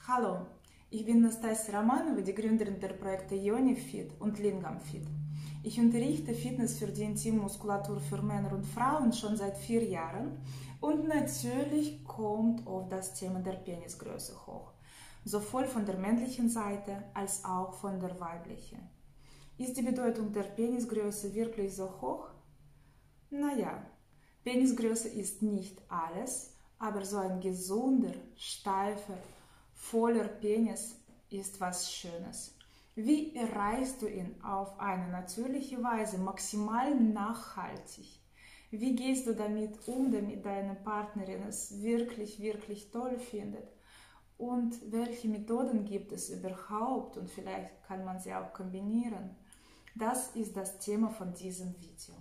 Hallo, ich bin Nastasia Romanova, die Gründerin der Projekte YoniFit und LingamFit. Ich unterrichte Fitness für die Intimmuskulatur für Männer und Frauen schon seit 4 Jahren und natürlich kommt oft das Thema der Penisgröße hoch, sowohl von der männlichen Seite als auch von der weiblichen. Ist die Bedeutung der Penisgröße wirklich so hoch? Naja, Penisgröße ist nicht alles, aber so ein gesunder, steifer, voller Penis ist was Schönes. Wie erreichst du ihn auf eine natürliche Weise maximal nachhaltig? Wie gehst du damit um, damit deine Partnerin es wirklich, wirklich toll findet? Und welche Methoden gibt es überhaupt? Und vielleicht kann man sie auch kombinieren. Das ist das Thema von diesem Video.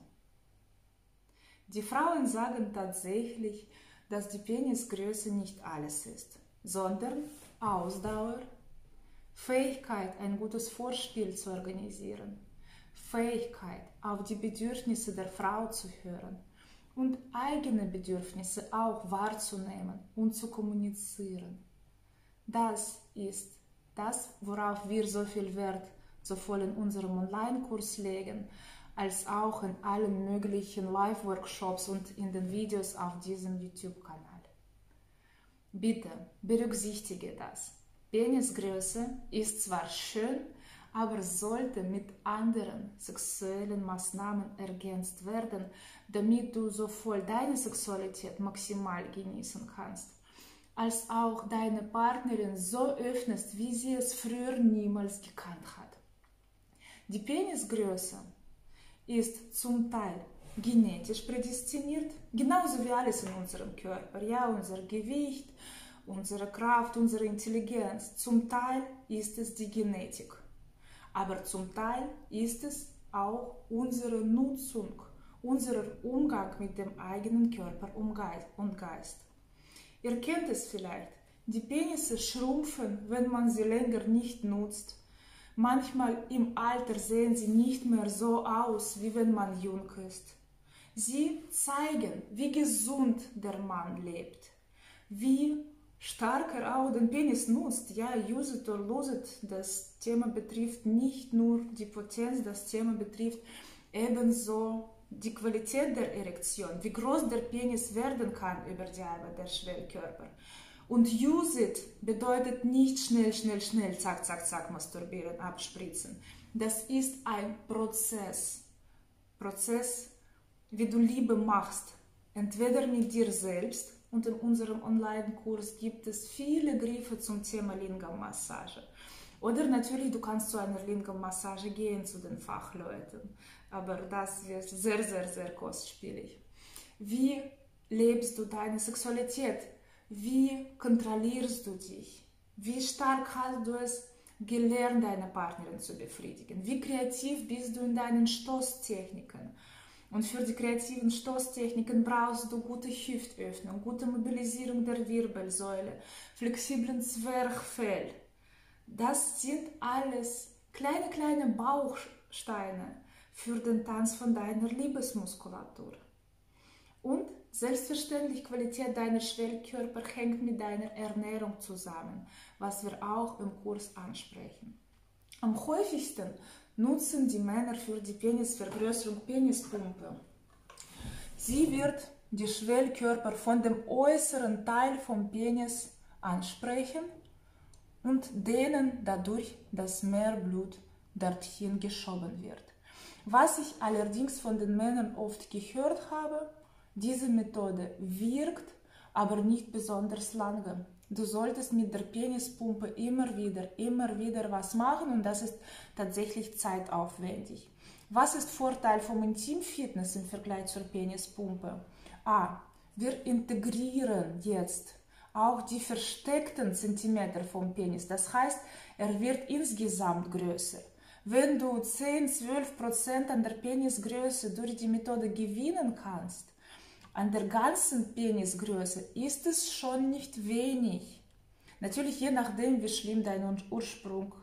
Die Frauen sagen tatsächlich, dass die Penisgröße nicht alles ist, sondern Ausdauer, Fähigkeit, ein gutes Vorspiel zu organisieren, Fähigkeit, auf die Bedürfnisse der Frau zu hören und eigene Bedürfnisse auch wahrzunehmen und zu kommunizieren. Das ist das, worauf wir so viel Wert sowohl in unserem Online-Kurs legen, als auch in allen möglichen Live-Workshops und in den Videos auf diesem YouTube-Kanal. Bitte berücksichtige das. Penisgröße ist zwar schön, aber sollte mit anderen sexuellen Maßnahmen ergänzt werden, damit du sowohl deine Sexualität maximal genießen kannst, als auch deine Partnerin so öffnest, wie sie es früher niemals gekannt hat. Die Penisgröße ist zum Teil genetisch prädestiniert, genauso wie alles in unserem Körper, ja, unser Gewicht, unsere Kraft, unsere Intelligenz. Zum Teil ist es die Genetik, aber zum Teil ist es auch unsere Nutzung, unser Umgang mit dem eigenen Körper und Geist. Ihr kennt es vielleicht, die Penisse schrumpfen, wenn man sie länger nicht nutzt. Manchmal im Alter sehen sie nicht mehr so aus, wie wenn man jung ist. Sie zeigen, wie gesund der Mann lebt, wie stark er auch den Penis nutzt. Ja, use it or lose it. Das Thema betrifft nicht nur die Potenz, das Thema betrifft ebenso die Qualität der Erektion, wie groß der Penis werden kann über die Arbeit der Schwellkörper. Und use it bedeutet nicht schnell, zack, zack, zack, masturbieren, abspritzen. Das ist ein Prozess, wie du Liebe machst, entweder mit dir selbst, und in unserem Online-Kurs gibt es viele Griffe zum Thema Lingam-Massage. Oder natürlich, du kannst zu einer Lingam-Massage gehen, zu den Fachleuten, aber das wird sehr, sehr, sehr kostspielig. Wie lebst du deine Sexualität? Wie kontrollierst du dich? Wie stark hast du es gelernt, deine Partnerin zu befriedigen? Wie kreativ bist du in deinen Stoßtechniken? Und für die kreativen Stoßtechniken brauchst du gute Hüftöffnung, gute Mobilisierung der Wirbelsäule, flexiblen Zwerchfell. Das sind alles kleine Bausteine für den Tanz von deiner Liebesmuskulatur. Und selbstverständlich, Qualität deiner Schwellkörper hängt mit deiner Ernährung zusammen, was wir auch im Kurs ansprechen. Am häufigsten nutzen die Männer für die Penisvergrößerung Penispumpe. Sie wird die Schwellkörper von dem äußeren Teil vom Penis ansprechen und denen dadurch, dass mehr Blut dorthin geschoben wird. Was ich allerdings von den Männern oft gehört habe, diese Methode wirkt, aber nicht besonders lange. Du solltest mit der Penispumpe immer wieder was machen und das ist tatsächlich zeitaufwendig. Was ist Vorteil vom Intimfitness im Vergleich zur Penispumpe? Wir integrieren jetzt auch die versteckten Zentimeter vom Penis. Das heißt, er wird insgesamt größer. Wenn du 10–12% an der Penisgröße durch die Methode gewinnen kannst, an der ganzen Penisgröße ist es schon nicht wenig. Natürlich je nachdem, wie schlimm dein Ursprung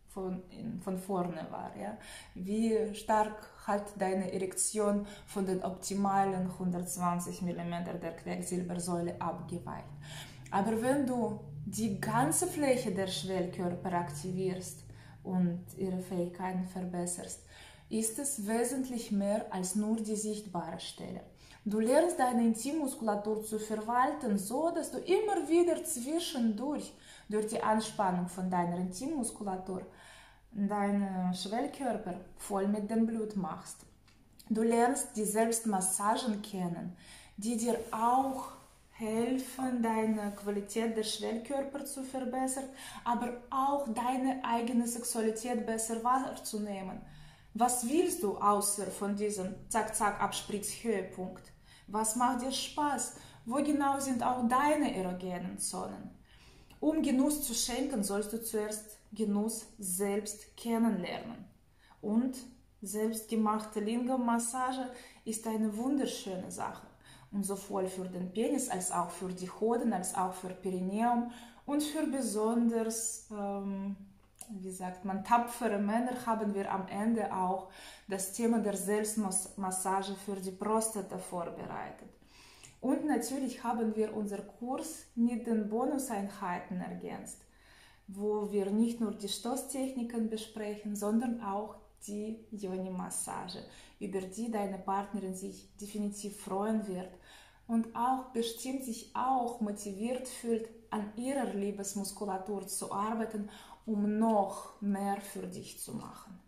von vorne war. Ja? Wie stark hat deine Erektion von den optimalen 120 mm der Quecksilbersäule abgeweicht. Aber wenn du die ganze Fläche der Schwellkörper aktivierst und ihre Fähigkeiten verbesserst, ist es wesentlich mehr als nur die sichtbare Stelle. Du lernst deine Intimmuskulatur zu verwalten, so dass du immer wieder zwischendurch durch die Anspannung von deiner Intimmuskulatur deinen Schwellkörper voll mit dem Blut machst. Du lernst die Selbstmassagen kennen, die dir auch helfen, deine Qualität der Schwellkörper zu verbessern, aber auch deine eigene Sexualität besser wahrzunehmen. Was willst du außer von diesem Zack-Zack-Abspritzhöhepunkt? Was macht dir Spaß? Wo genau sind auch deine erogenen Zonen? Um Genuss zu schenken, sollst du zuerst Genuss selbst kennenlernen. Und selbstgemachte Lingam-Massage ist eine wunderschöne Sache. Und sowohl für den Penis als auch für die Hoden, als auch für Perineum und für besonders, wie sagt man, tapfere Männer haben wir am Ende auch das Thema der Selbstmassage für die Prostata vorbereitet. Und natürlich haben wir unseren Kurs mit den Bonuseinheiten ergänzt, wo wir nicht nur die Stoßtechniken besprechen, sondern auch die Yoni-Massage, über die deine Partnerin sich definitiv freuen wird und auch bestimmt sich auch motiviert fühlt, an ihrer Liebesmuskulatur zu arbeiten, um noch mehr für dich zu machen.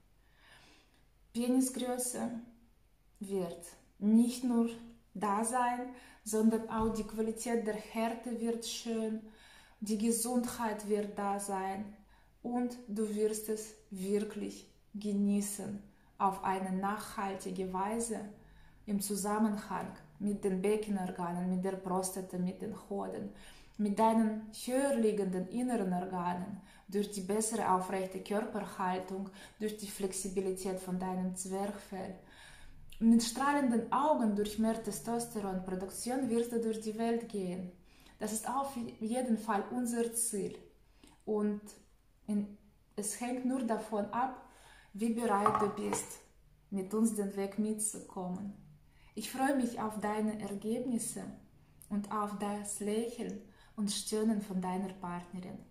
Penisgröße wird nicht nur da sein, sondern auch die Qualität der Härte wird schön, die Gesundheit wird da sein und du wirst es wirklich genießen auf eine nachhaltige Weise im Zusammenhang mit den Beckenorganen, mit der Prostata, mit den Hoden, mit deinen höher liegenden inneren Organen, durch die bessere aufrechte Körperhaltung, durch die Flexibilität von deinem Zwerchfell. Mit strahlenden Augen durch mehr Testosteronproduktion wirst du durch die Welt gehen. Das ist auf jeden Fall unser Ziel. Und es hängt nur davon ab, wie bereit du bist, mit uns den Weg mitzukommen. Ich freue mich auf deine Ergebnisse und auf das Lächeln und Stöhnen von deiner Partnerin.